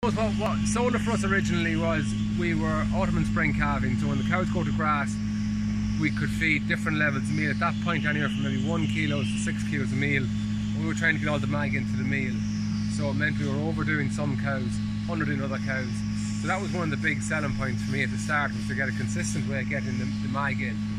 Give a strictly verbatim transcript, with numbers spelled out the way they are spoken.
What, what solar for us originally was we were autumn and spring calving, so when the cows go to grass we could feed different levels of meal. At that point anywhere from maybe one kilos to six kilos of meal. We were trying to get all the mag into the meal, so it meant we were overdoing some cows, underdoing other cows. So that was one of the big selling points for me at the start, was to get a consistent way of getting the, the mag in.